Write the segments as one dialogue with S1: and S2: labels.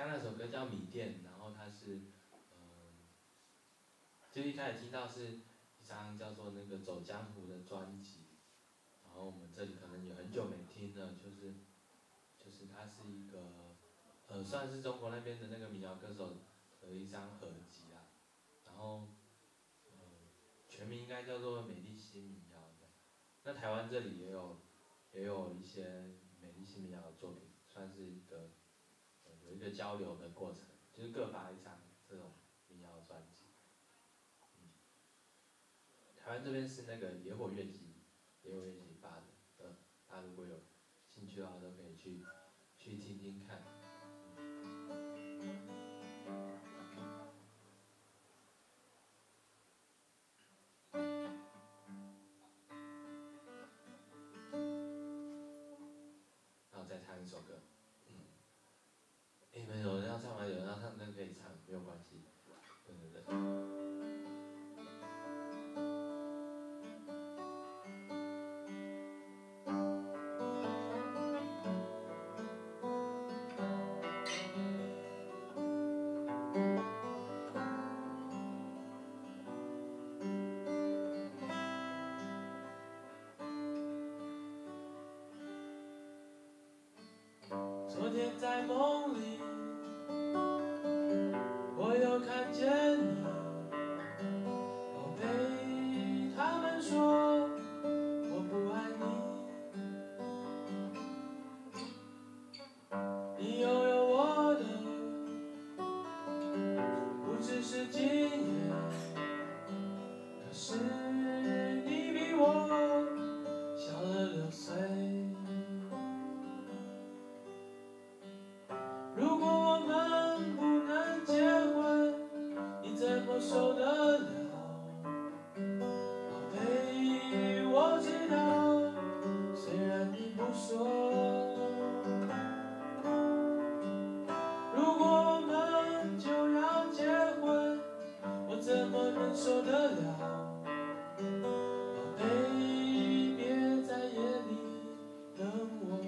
S1: 刚那首歌叫《米店》，然后它是，就一开始听到是一张叫做那个《走江湖》的专辑，然后我们这里可能有很久没听了，就是它是一个，算是中国那边的那个民谣歌手的一张合集啊，然后，全名应该叫做美丽新民谣的。那台湾这里也有一些美丽新民谣的作品，算是一个有一个交流的过程，就是各发一张这种民谣专辑。台湾这边是那个野火乐集发的，大家如果有兴趣的话，都可以去听听看。然后再唱一首歌。你们有人要唱吗？有人要唱，那可以唱，没有关系。对。昨天在梦里，我又看见你，宝贝，他们说我不爱你，你拥有我的不只是今夜，可是你比我小了6岁。如果我们不能结婚，你怎么受得了？宝贝，我知道，虽然你不说。如果我们就要结婚，我怎么能受得了？宝贝，别在夜里等我。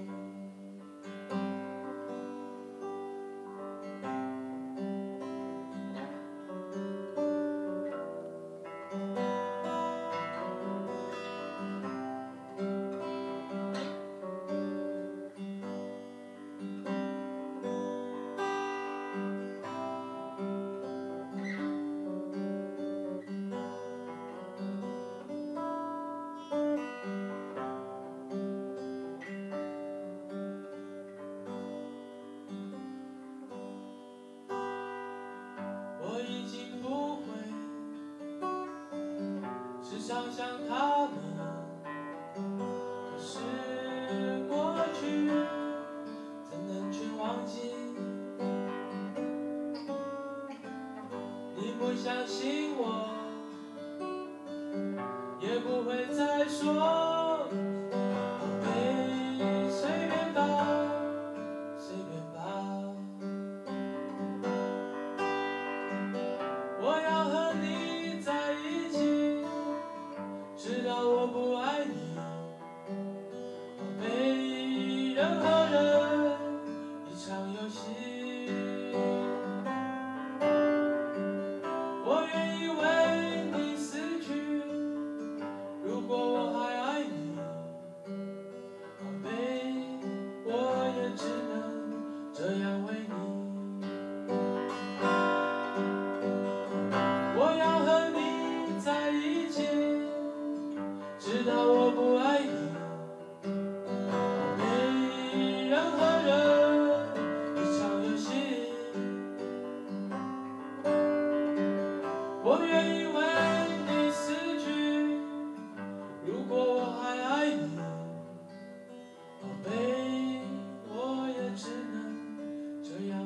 S1: 我已经不会时常想他们，可是过去怎能全忘记？你不相信我，也不会再说，宝贝，随便吧，随便吧。我要和你在一起，直到我不爱你，宝贝，任何人一场游戏，我愿意为你死去，如果我还爱你，宝贝，我也只能这样为你。我要和你在一起，直到我不爱你，宝贝，任何人一场游戏，我愿意为你死去，如果我还爱你，宝贝，我也只能这样。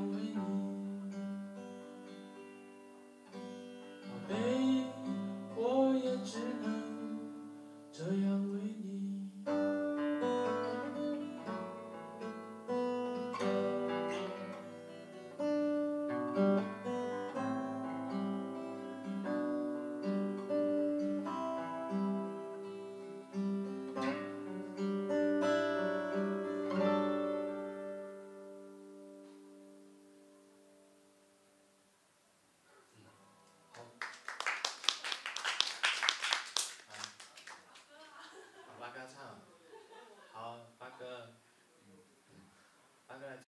S1: 大概。